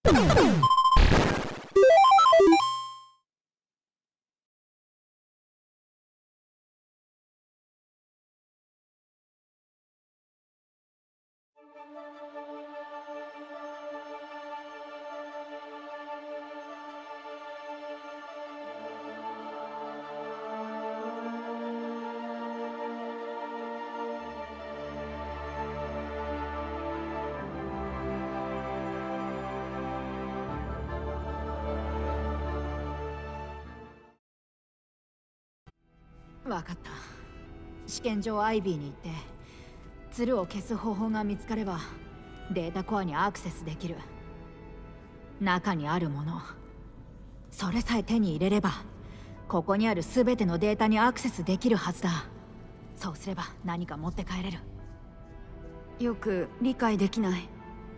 わかった。試験場アイビーに行って鶴を消す方法が見つかればデータコアにアクセスできる。中にあるもの、それさえ手に入れればここにある全てのデータにアクセスできるはずだ。そうすれば何か持って帰れる。 よく理解できない。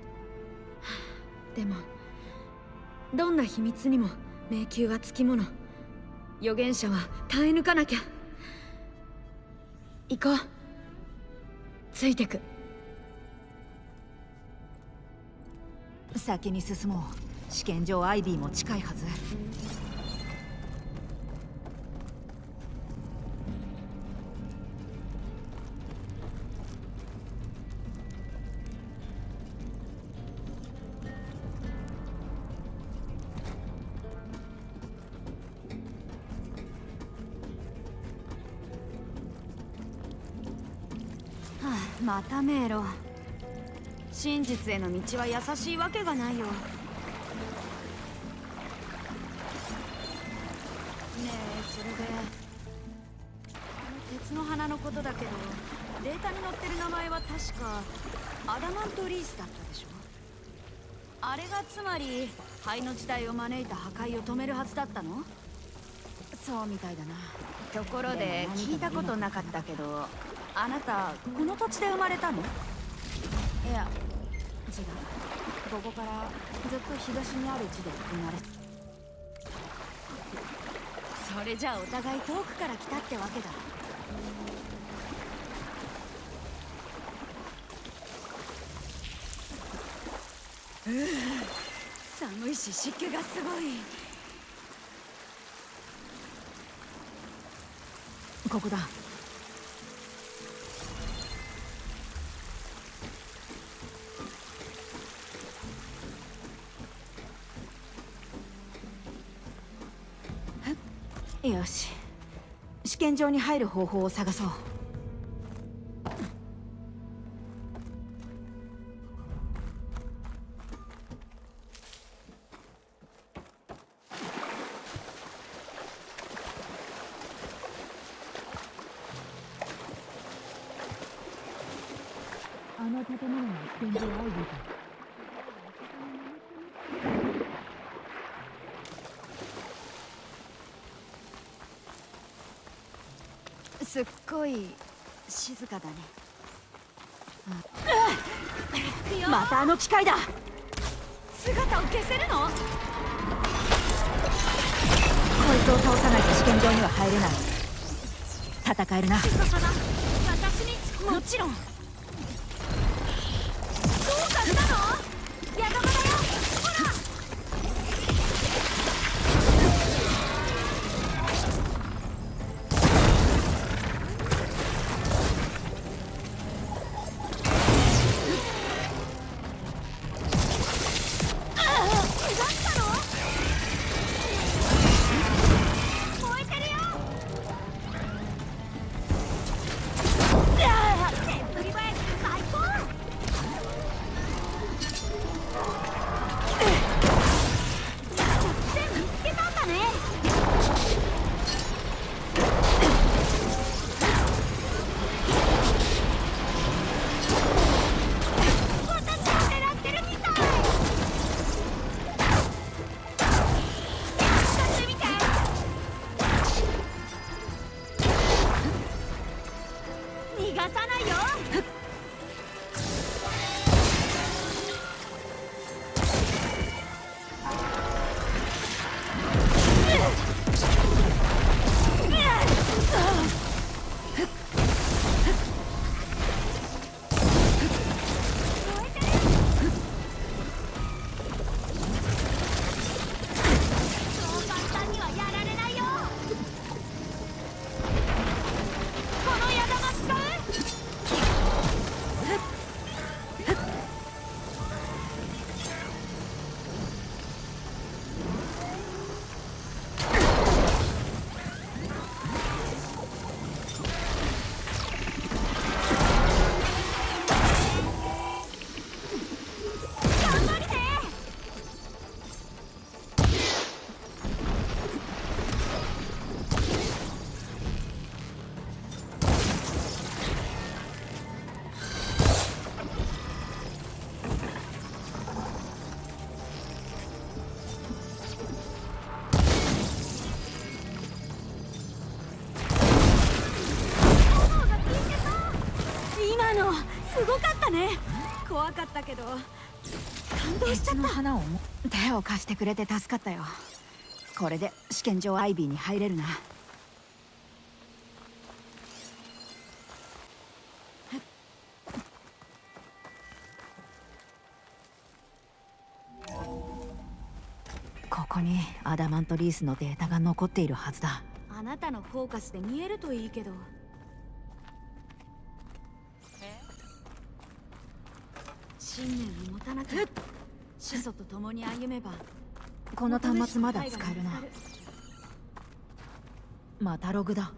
でもどんな秘密にも迷宮はつきもの。預言者は耐え抜かなきゃ。行こう。ついてく。 先に進もう。試験場アイビーも近いはず。 また迷路。真実への道は優しいわけがないよ。ねえ、それで鉄の花のことだけど、データに載ってる名前は確かアダマントリースだったでしょ。あれがつまり灰の時代を招いた破壊を止めるはずだったの？ そうみたいだな。 ところで聞いたことなかったけど、あなたこの土地で生まれたの？ いや、違う。ここからずっと東にある地で生まれ。 それじゃあお互い遠くから来たってわけだ。寒いし湿気がすごい。 ここだ。よし、試験場に入る方法を探そう。あの建物の試験場アイビーか。 すっごい静かだね。 またあの機械だ。 姿を消せるの？こいつを倒さないと試験場には入れない。戦えるな。 私にもちろん。どうかしたの？やがまだよ。ほら。 怖かったけど感動しちゃった。 鉄の花を手を貸してくれて助かったよ。これで試験場アイビーに入れるな。ここにアダマントリースのデータが残っているはずだ。 あなたのフォーカスで見えるといいけど。信念を持たなきゃ。始祖と共に歩めば。 この端末まだ使えるな。またログだ。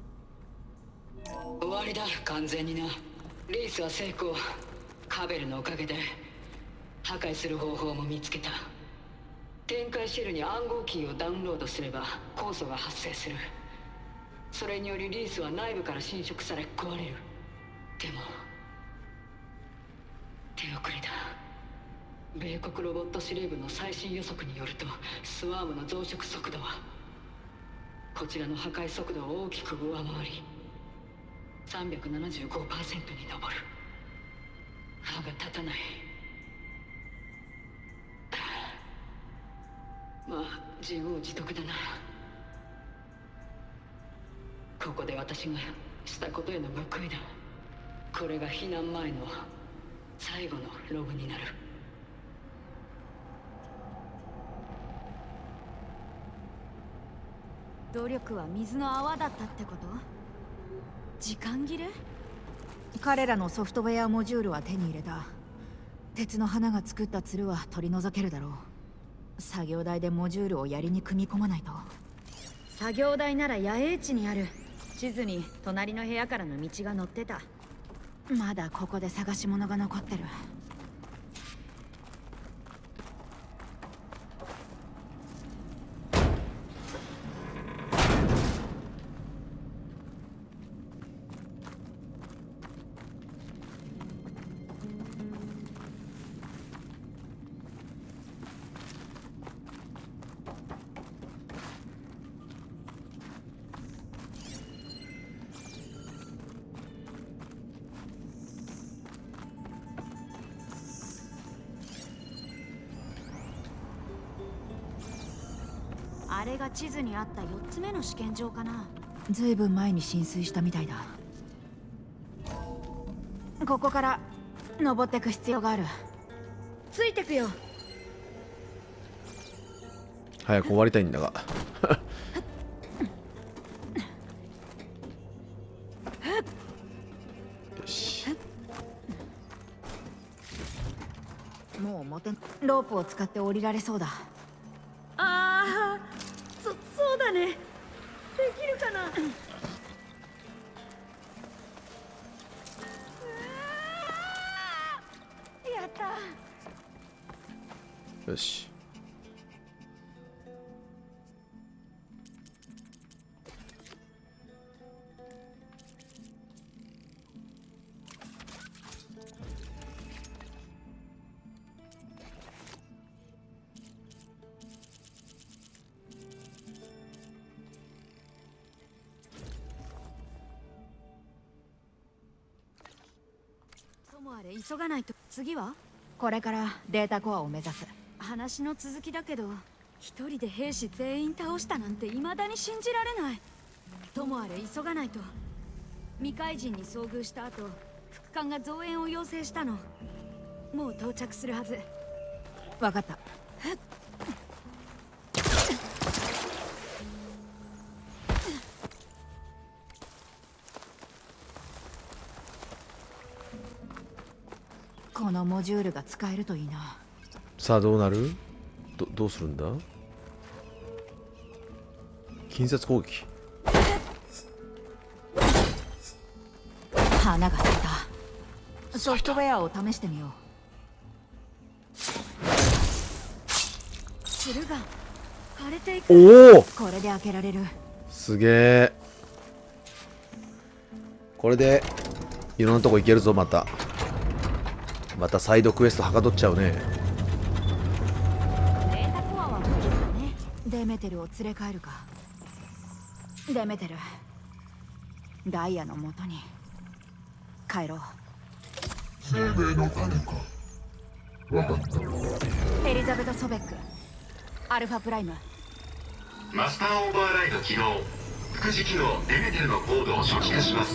終わりだ、完全にな。リースは成功。カベルのおかげで破壊する方法も見つけた。展開シェルに暗号キーをダウンロードすれば酵素が発生する。それによりリースは内部から侵食され壊れる。でも手遅れだ。米国ロボット司令部の最新予測によると、スワームの増殖速度はこちらの破壊速度を大きく上回り 375% に上る。歯が立たない。まあ自業自得だな。ここで私がしたことへの報いだ。これが避難前の最後のログになる。 努力は水の泡だったってこと？時間切れ？ 彼らのソフトウェアモジュールは手に入れた。鉄の花が作ったツルは取り除けるだろう。作業台でモジュールを槍に組み込まないと。 作業台なら野営地にある。地図に隣の部屋からの道が載ってた。 まだここで探し物が残ってる。 あれが地図にあった4つ目の試験場かな。 ずいぶん前に浸水したみたいだ。ここから登ってく必要がある。 ついてくよ。 早く終わりたいんだがよし。 もうロープを使って降りられそうだ。 ああ、そうだね。できるかな。やった。 よし。 ともあれ急がないと。次はこれからデータコアを目指す。 話の続きだけど、一人で兵士全員倒したなんて未だに信じられない。ともあれ急がないと。未開人に遭遇した後、副官が増援を要請したの。もう到着するはず。 分かった。このモジュールが使えるといいな。 さあどうなる？どうするんだ？近接攻撃。 花が咲いた。ソフトウェアを試してみよう。 鶴が枯れていく。 おお、 これで開けられる。 すげえ。これでいろんなとこ行けるぞ。またサイドクエストはかどっちゃうね。 データコアは無理だね。 デメテルを連れ帰るか。デメテル、ダイヤのもとに帰ろう。 生命の種か。わかった。 エリザベト・ソベック、アルファプライム。 マスターオーバーライド起動。副次機能デメテルのコードを初期化します。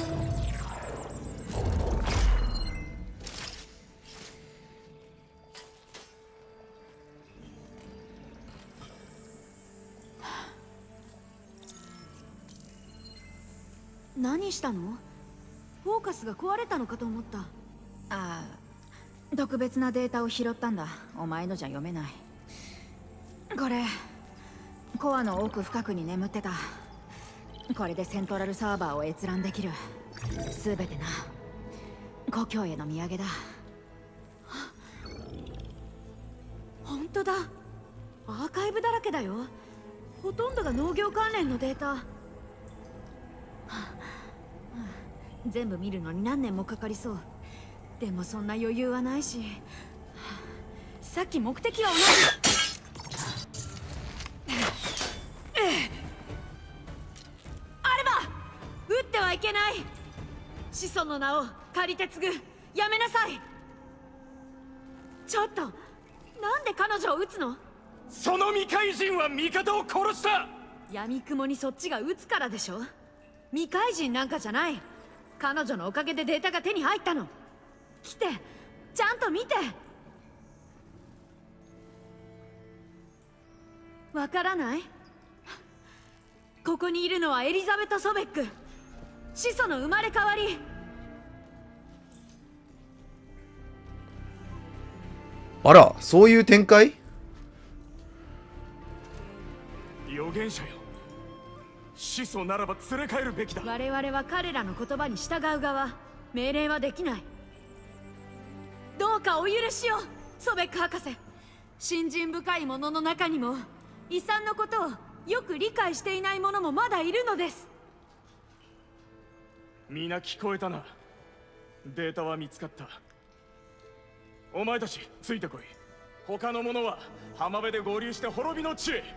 何したの？フォーカスが壊れたのかと思った。 ああ、特別なデータを拾ったんだ。お前のじゃ読めない。これコアの奥深くに眠ってた。これでセントラルサーバーを閲覧できる。全てな、故郷への土産だ。 本当だ。アーカイブだらけだよ。ほとんどが農業関連のデータ。全部見るのに何年もかかりそう。でもそんな余裕はないし。さっき目的は同じ。あれば撃ってはいけない。子孫の名を借りて継ぐ。やめなさい。ちょっと、なんで彼女を撃つの？ その未開人は味方を殺した。 闇雲にそっちが撃つからでしょ。未開人なんかじゃない。彼女のおかげでデータが手に入ったの。来て、ちゃんと見て。わからない？ここにいるのはエリザベト・ソベック。始祖の生まれ変わり。 あら、そういう展開？ 預言者よ、始祖ならば連れ帰るべきだ。 我々は彼らの言葉に従う側。命令はできない。どうかお許しを、ソベック博士。信心深い者の中にも遺産のことをよく理解していない者もまだいるのです。 皆聞こえたな。データは見つかった。お前たちついてこい。他の者は浜辺で合流して滅びの地へ。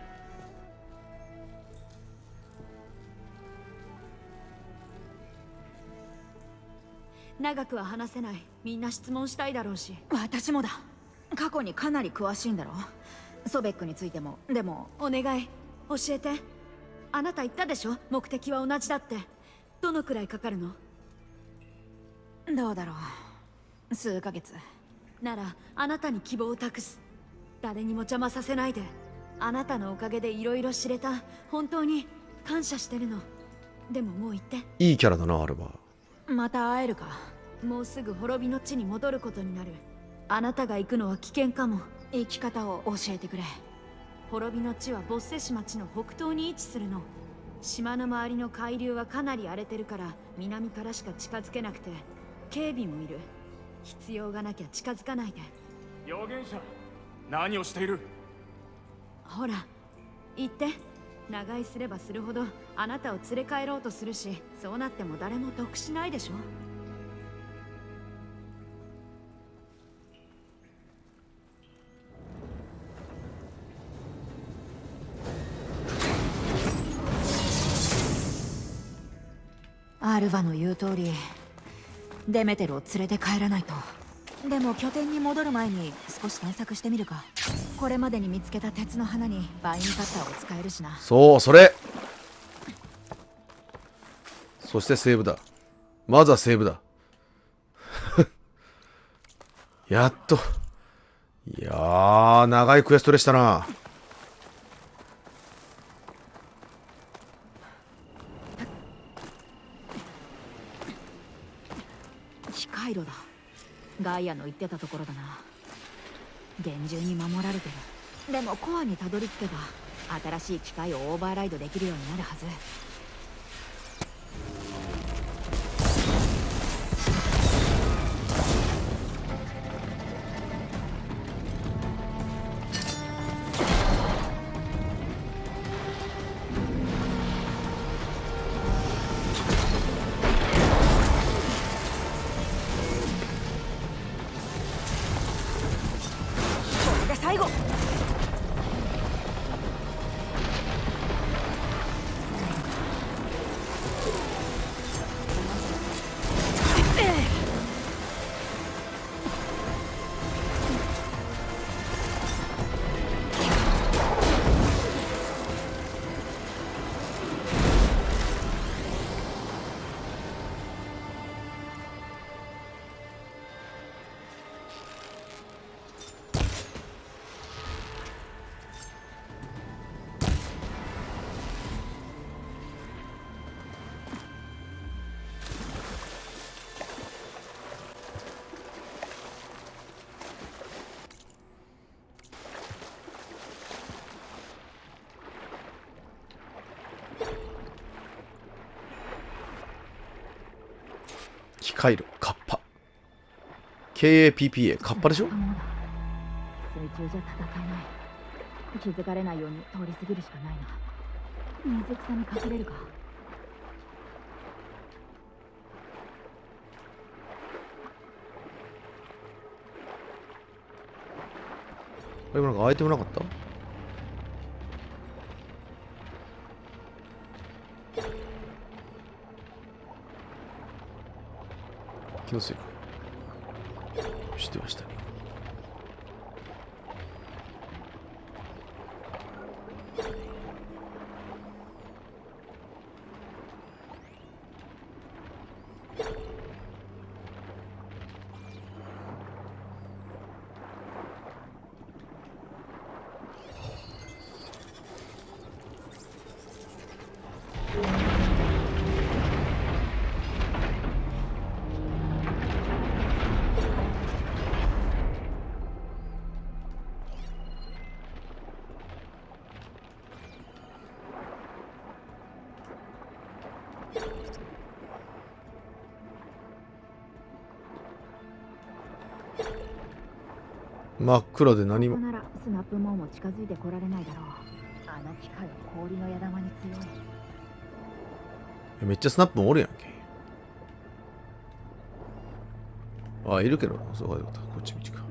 長くは話せない。みんな質問したいだろうし。 私もだ。過去にかなり詳しいんだろ。ソベックについても。でもお願い教えて。あなた言ったでしょ、目的は同じだって。どのくらいかかるの？ どうだろう、数ヶ月。 ならあなたに希望を託す。誰にも邪魔させないで。あなたのおかげでいろいろ知れた。本当に感謝してるの。でももう言って。 いいキャラだな、あれは。 また会えるか？ もうすぐ滅びの地に戻ることになる。あなたが行くのは危険かも。 生き方を教えてくれ。 滅びの地はボッセシ町の北東に位置するの。島の周りの海流はかなり荒れてるから南からしか近づけなくて、警備もいる。必要がなきゃ近づかないで。 預言者、何をしている？ ほら言って。長居すればするほどあなたを連れ帰ろうとするし、そうなっても誰も得しないでしょ。 アルヴァの言う通り、デメテルを連れて帰らないと。でも拠点に戻る前に少し探索してみるか。これまでに見つけた鉄の花にバインカッターを使えるしな。 そう、それ。そしてセーブだ。まずはセーブだ。やっと。いやー、長いクエストでしたな。 機械炉だ。ガイアの言ってたところだな。厳重に守られてる。でもコアにたどり着けば新しい機械をオーバーライドできるようになるはず。最後。 機械炉カッパ KAPPA カッパでしょ。 水中じゃ戦えない。気づかれないように通り過ぎるしかないな。水草に隠れるか。 これなんかアイテムなかった？気のせいか。知ってましたね。真っ暗で何も。 ここならスナップモンも近づいてこられないだろう。あの機械は氷の矢玉に強い。 めっちゃスナップもおるやんけ。あ、いるけど、そうかよかった。こっち道か。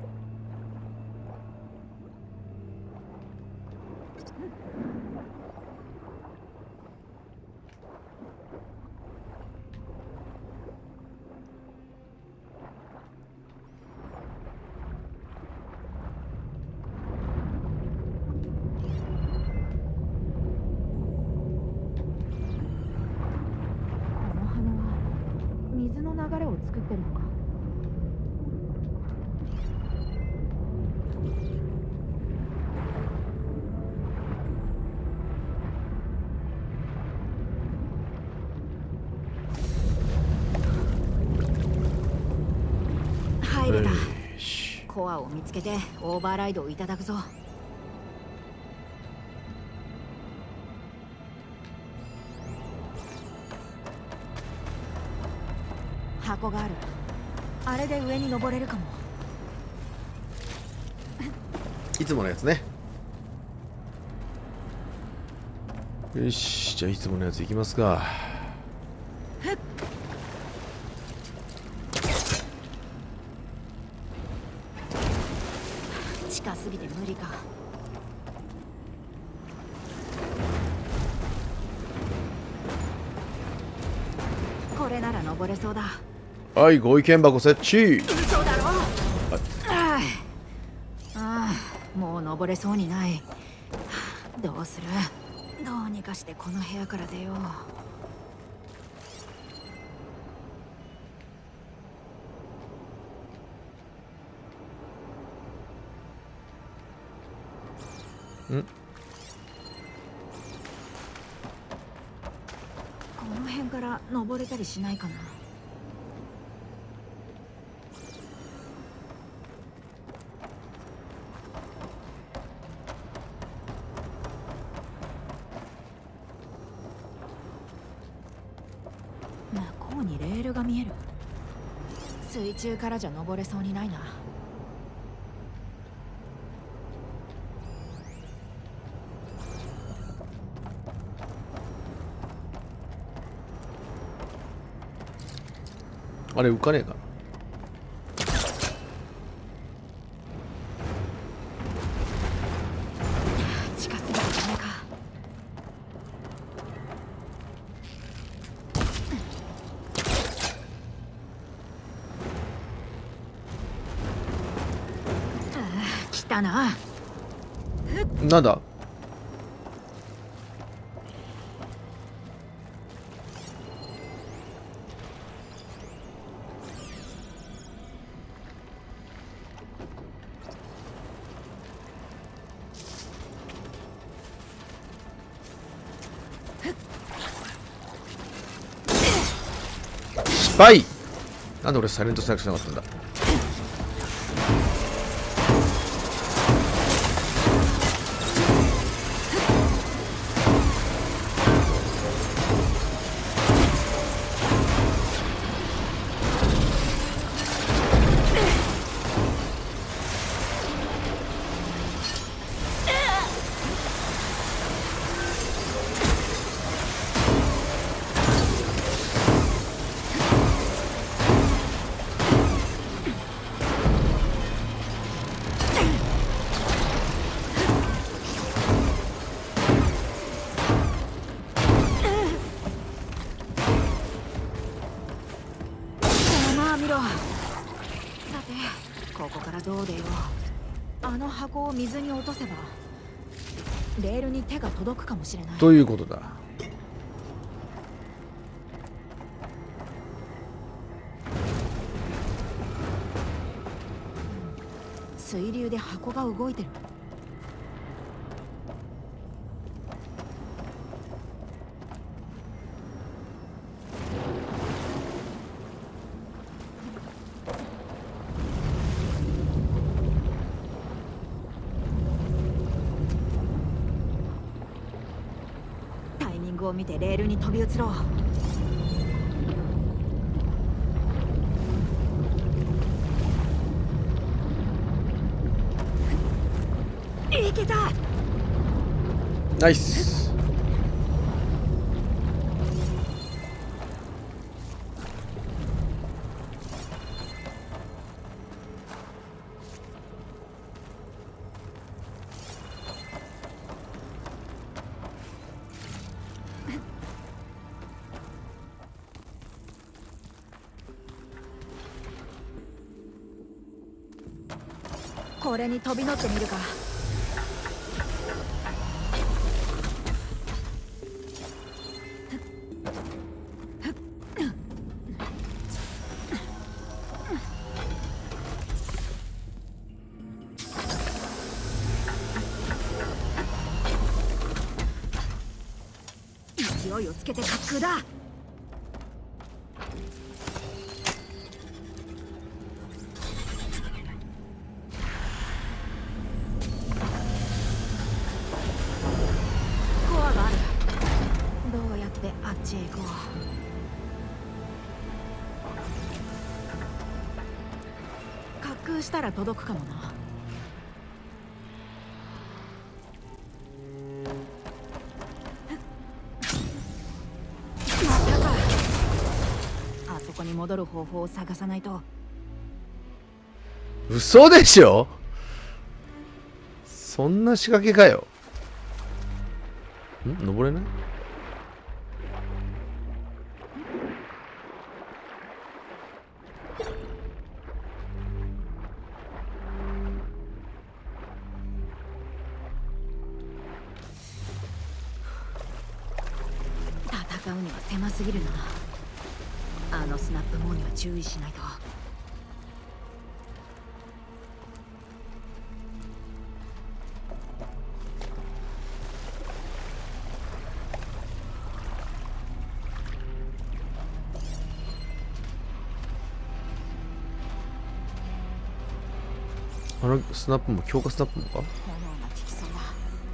水の流れを作ってるのか。入れた。コアを見つけてオーバーライドをいただくぞ。箱がある。あれで上に登れるかも。 いつものやつね。よし、じゃあいつものやついきますか。 近すぎて無理か。これなら登れそうだ。 はい、ご意見箱設置。 そうだろう。ああ、もう登れそうにない。どうする？どうにかしてこの部屋から出よう。この辺から登れたりしないかな。向こうにレールが見える。水中からじゃ登れそうにないな。 あれ浮かねえかな。 近すぎてダメか。来たな。 なんだ。失敗。なんで俺サイレントストライクしなかったんだ。 箱を水に落とせばレールに手が届くかもしれない。 ということだ。 水流で箱が動いてる。タイミングを見てレールに飛び移ろう。いけた。 ナイス。 これに飛び乗ってみるか。勢いをつけて滑空だ。コアがある。どうやってあっちへ行こう。滑空したら届くかもな。あそこに戻る方法を探さないと。 嘘でしょ。そんな仕掛けかよ。登れない。 戦うには狭すぎるな。あのスナップモーには注意しないと。 あのスナップも強化スナップもか。 炎が効きそうだ。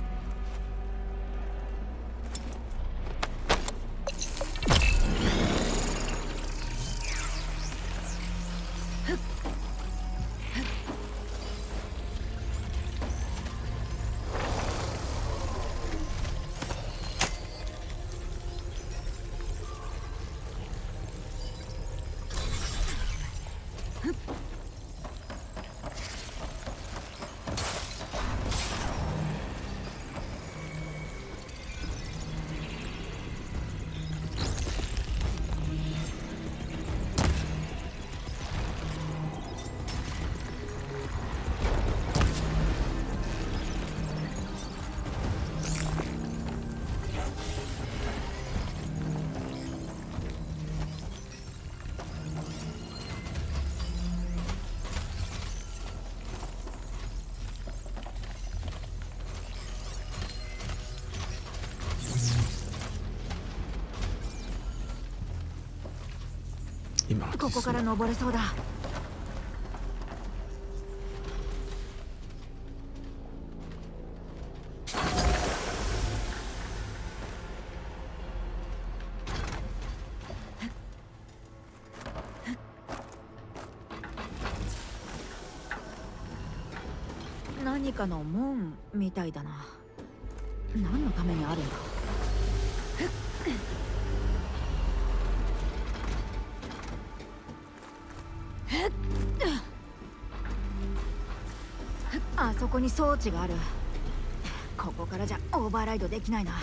ここから登れそうだ。何かの門みたいだな。何のためにあるんだ。あそこに装置がある。ここからじゃオーバーライドできないな。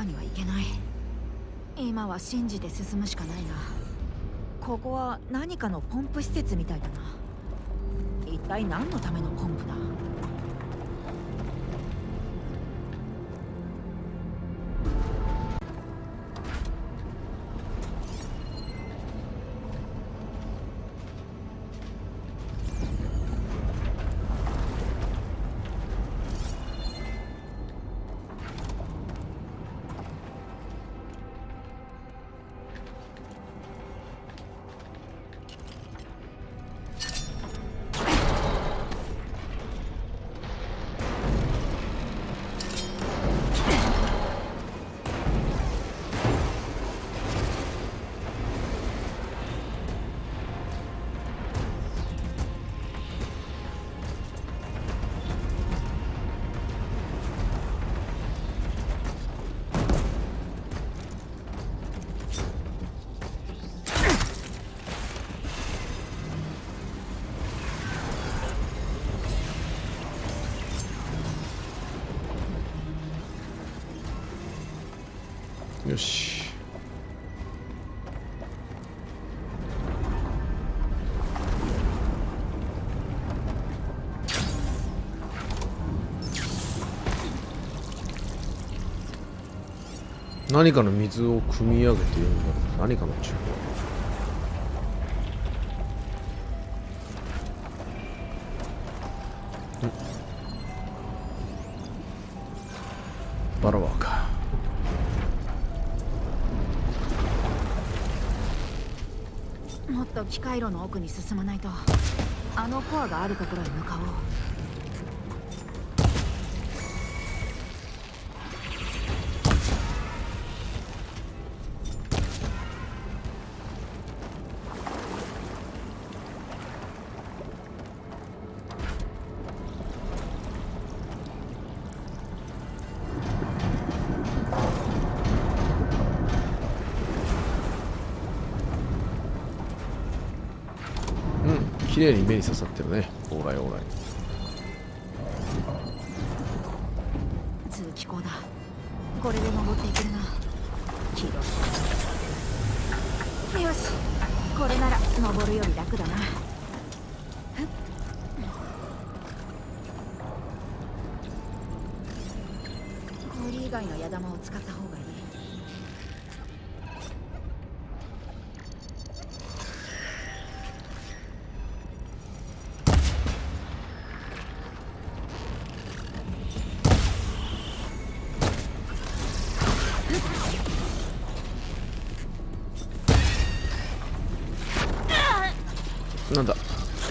川には行けない。今は信じて進むしかないな。ここは何かのポンプ施設みたいだな。一体何のためのポンプだ？ よし。何かの水を汲み上げているんだ。何かの中バラバーか。 もっと機械炉の奥に進まないと。あのコアがあるところへ向かおう。 綺麗に目に刺さってるね。オーライオーライ。 通気口だ。これで登っていけるな。よし、これなら登るより楽だな。氷以外の矢玉を使った方がいい。 なんだ。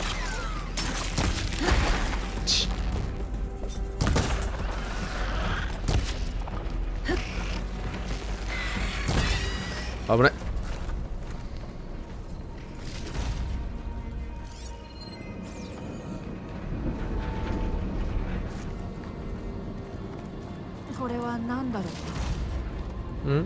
危ない。 これは何だろう。 うん？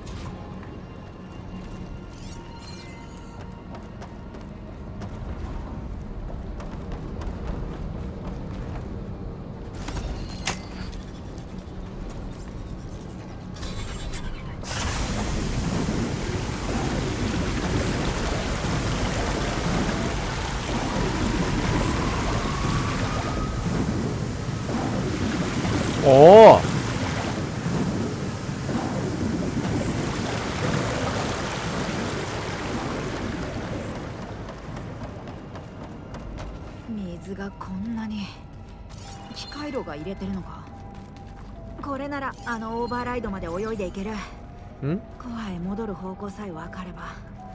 おお。 水がこんなに。機械炉が入れてるのか。これならあのオーバーライドまで泳いでいける。 ん？ コアへ戻る方向さえ分かれば。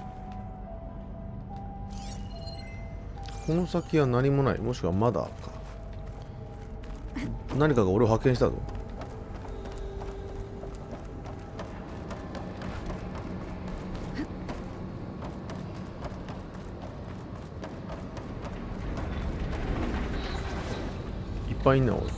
この先は何もない。もしくはまだか。何かが俺を発見したぞ。いっぱいいんな俺。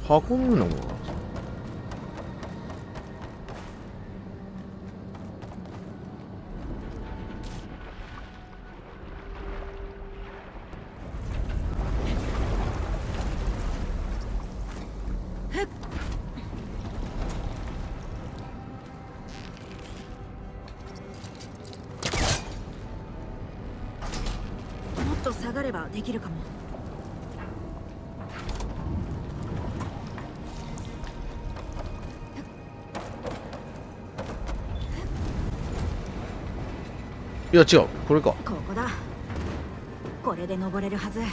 箱のようなものが。 もっと下がればできるかも。 いや違う、これか。 ここだ。これで登れるはず。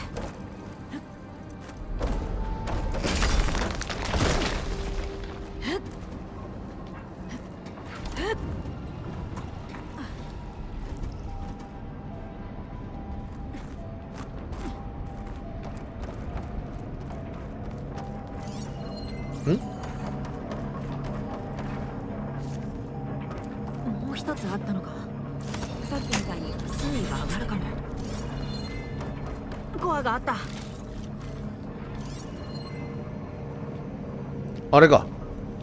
もう一つあったのか。さっきみたいに水位が上がるかも。コアがあった。 あれか。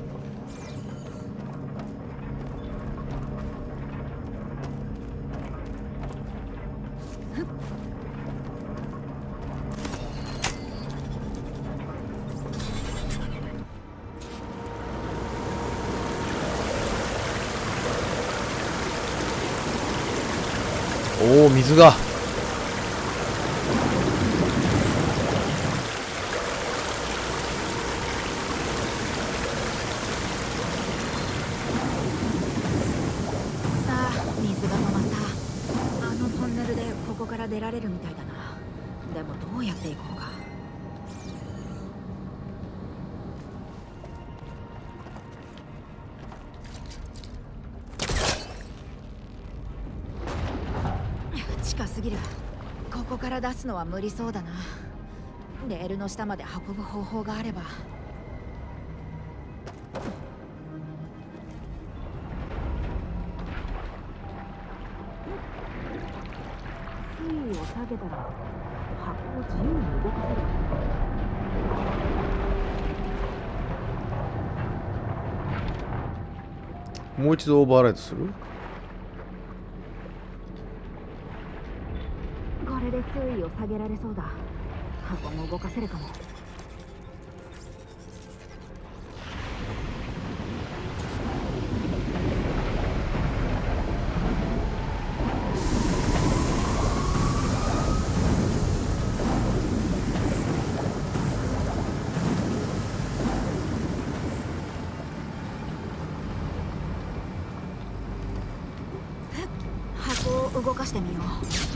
おお、水が。 さあ、水が止まった。あのトンネルでここから出られるみたいだな。でもどうやって行こうか。近すぎる。ここから出すのは無理そうだな。レールの下まで運ぶ方法があれば。水位を下げたら箱を自由に動かせる。 もう一度オーバーライドする。 これで水位を下げられそうだ。箱も動かせるかも。箱を動かしてみよう。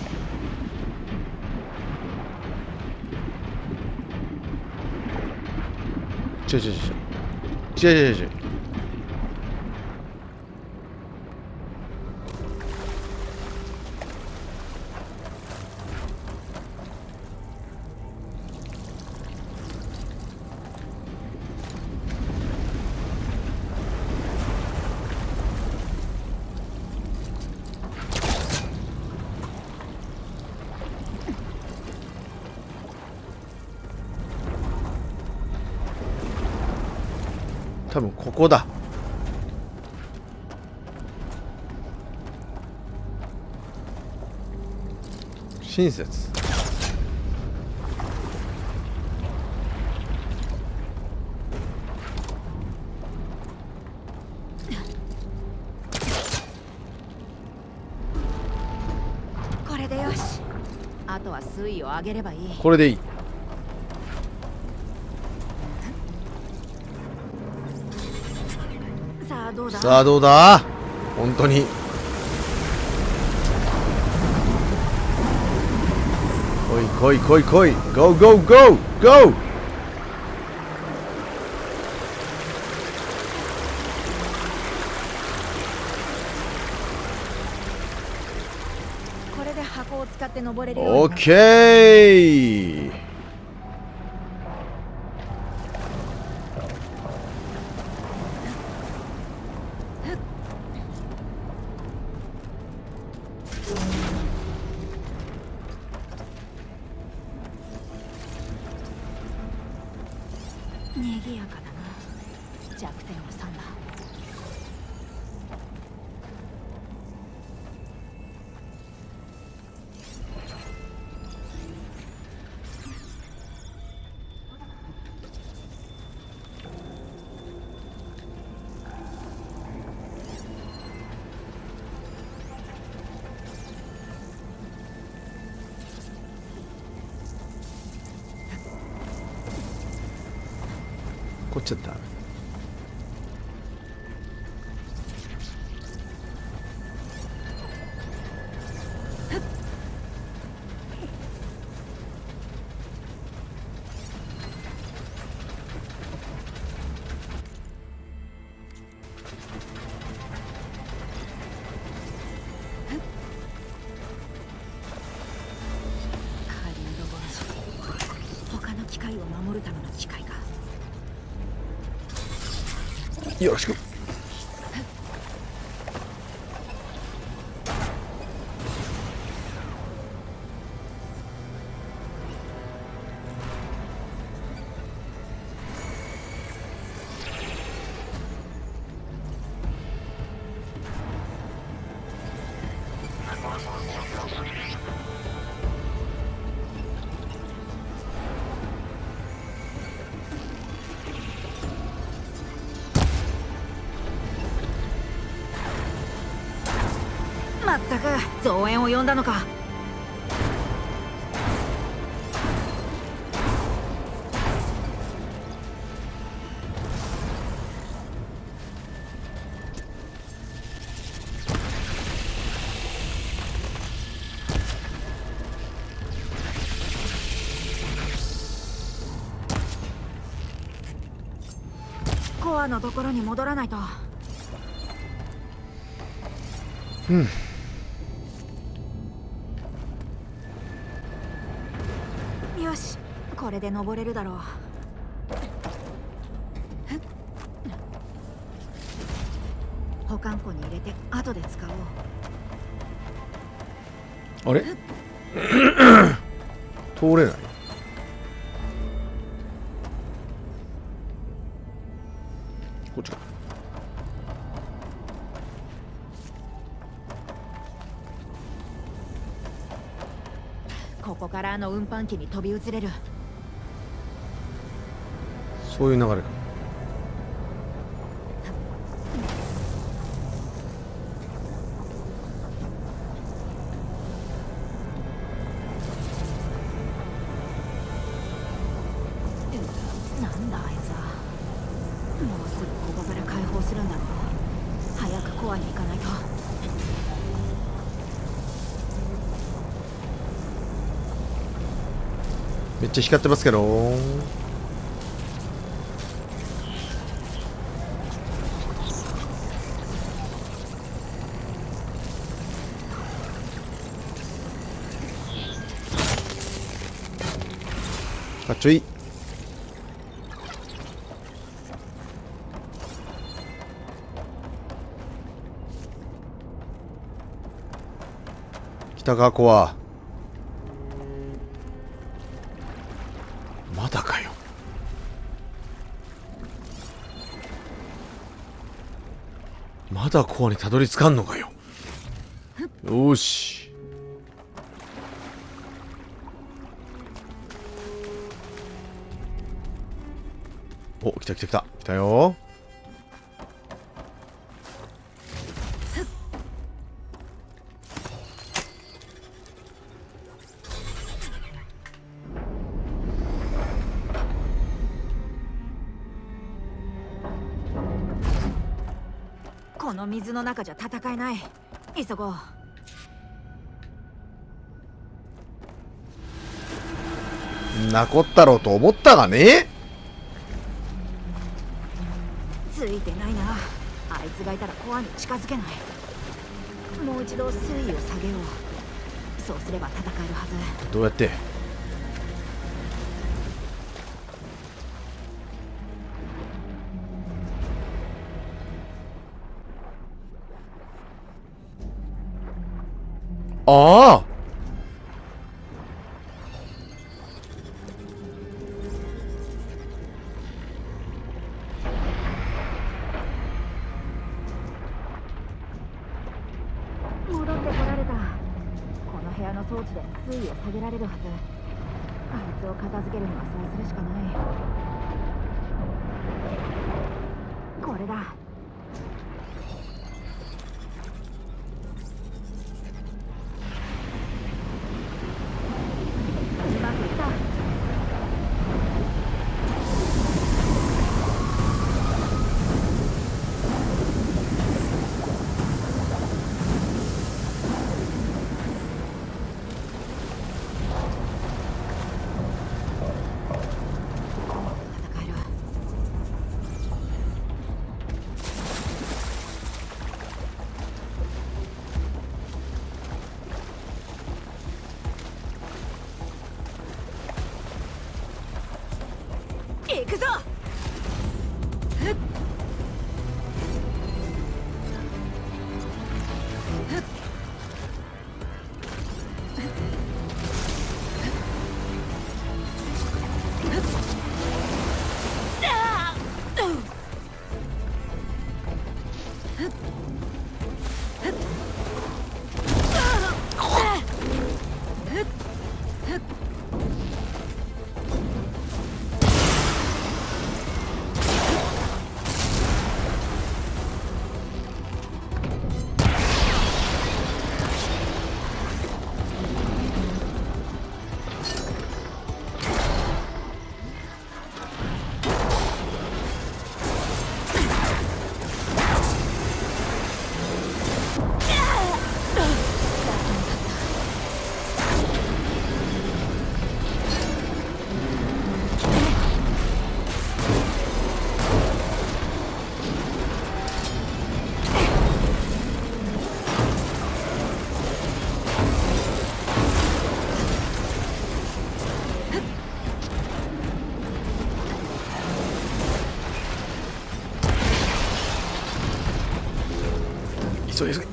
違う。多分ここだ。親切。 これでよし。あとは水位を上げればいい。 これでいい。 さあどうだ。 さあどうだ。本当に。来い。ゴーゴーゴーゴー。 これで箱を使って登れるようになる。 オッケー。 握賑やかだな。弱点は3だ。 こっちだった。 カリンドボラジ、他の機械を守るための機械か。 よろしく。 まったく増援を呼んだのか。コアのところに戻らないと。 うん。 よし、これで登れるだろう。保管庫に入れて後で使おう。 あれ通れない。こっちか。 ここから運搬機に飛び移れる。 そういう流れか。 なんだあいつは。もうすぐここから解放するんだろう。早くコアに行かないと。 めっちゃ光ってますけど。かっちょいい。北川コア。まだかよ。まだコアにたどり着かんのかよ。よし。お、来た来た来た来たよ。 この水の中じゃ戦えない。急ごう。 なこったろうと思ったがね。 ついてないな。あいつがいたらコアに近づけない。もう一度水位を下げよう。そうすれば戦えるはず。 どうやって。ああ、 てこられた。この部屋の装置で水位を下げられるはず。あいつを片付けるにはそうするしかない。これだ。うまくいった。行くぞ。 急げ急げ。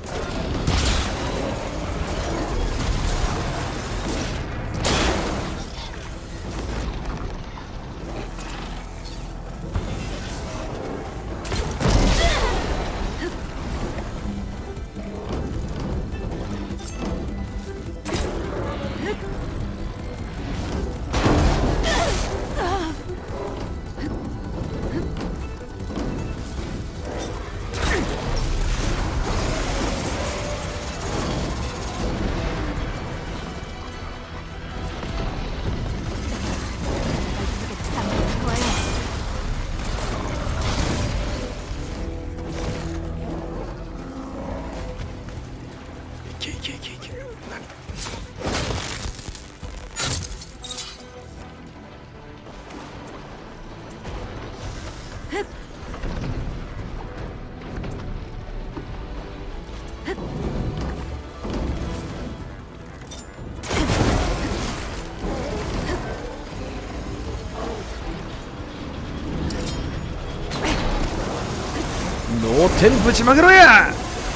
脳天ぶちまけろや。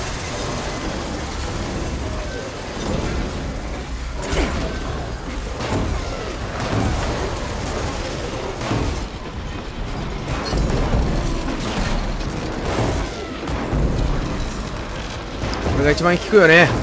これが一番効くよね。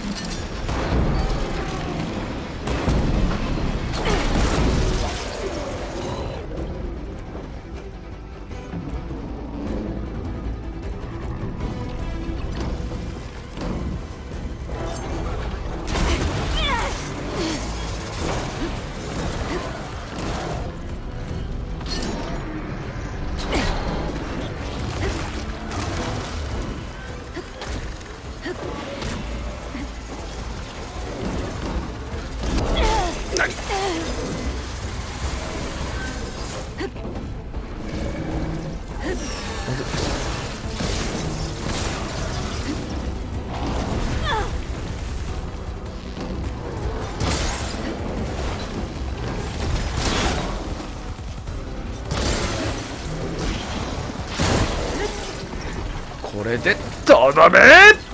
これでとどめ。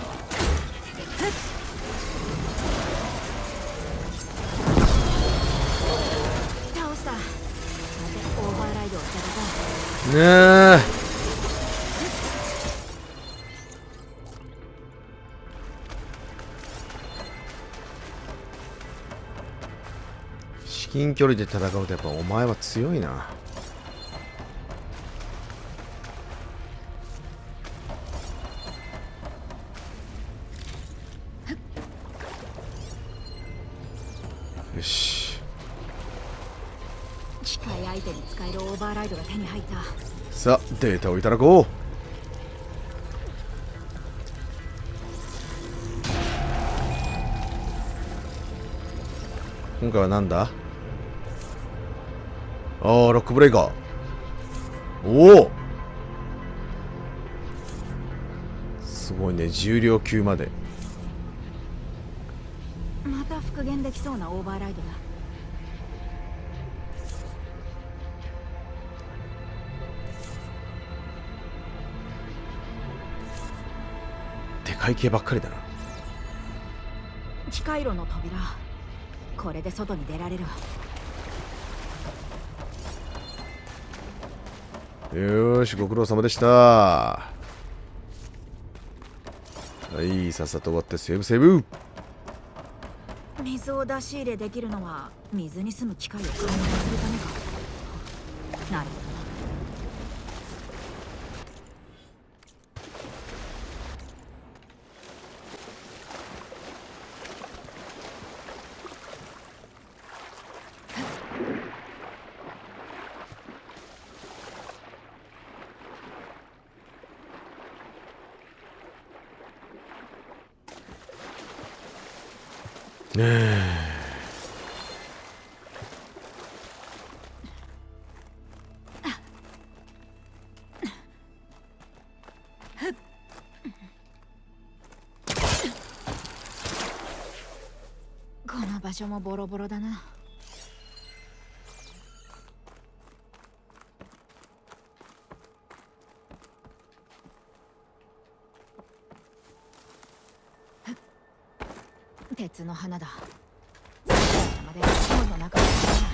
倒した。オーバーライドを探ねえ。 近距離で戦うとやっぱお前は強いな。よし、 機械相手に使えるオーバーライドが手に入った。 さあデータをいただこう。今回はなんだ。ああ、ロックブレイカー。おお、すごいね、重量級まで。 また復元できそうなオーバーライドだ。 でかい系ばっかりだな。 機械路の扉、これで外に出られるわ。 よーし、ご苦労様でした。はい、さっさと終わってセーブセーブ。 水を出し入れできるのは水に住む機械を開発するためか。なるほど。この場所もボロボロだな。鉄の花だ。まで本の中に入らない。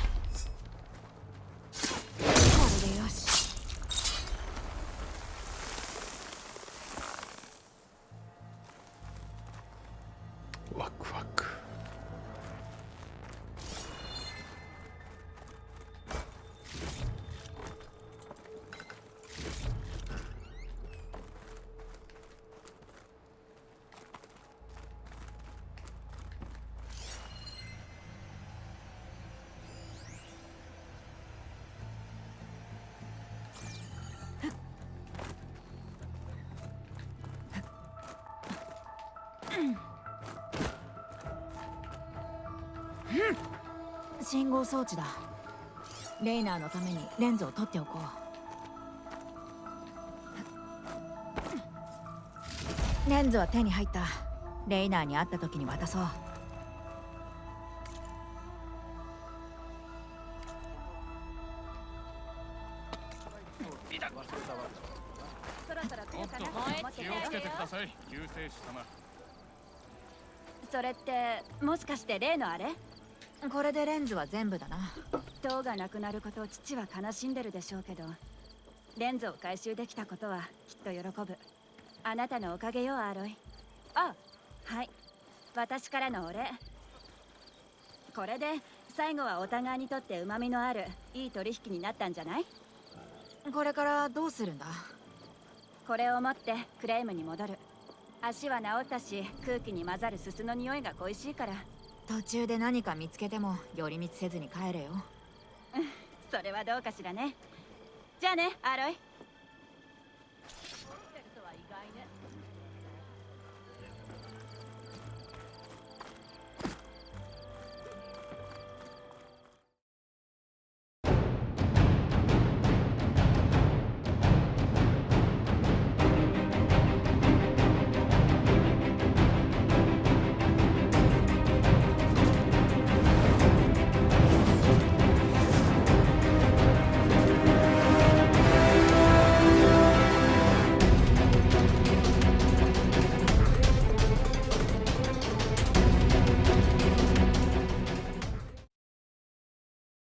これでよし。 ワクワク。 信号装置だ。レイナーのためにレンズを取っておこう。レンズは手に入った。レイナーに会った時に渡そう。 それってもしかして例のあれ？ これでレンズは全部だな。 塔がなくなることを父は悲しんでるでしょうけど、レンズを回収できたことはきっと喜ぶ。あなたのおかげよ、アロイ。あ、はい、私からのお礼。これで最後はお互いにとって旨味のあるいい取引になったんじゃない？ これからどうするんだ？ これを持ってクレイムに戻る。足は治ったし、空気に混ざるすすの匂いが恋しいから。 途中で何か見つけても寄り道せずに帰れよ。 それはどうかしらね。じゃあね、アロイ。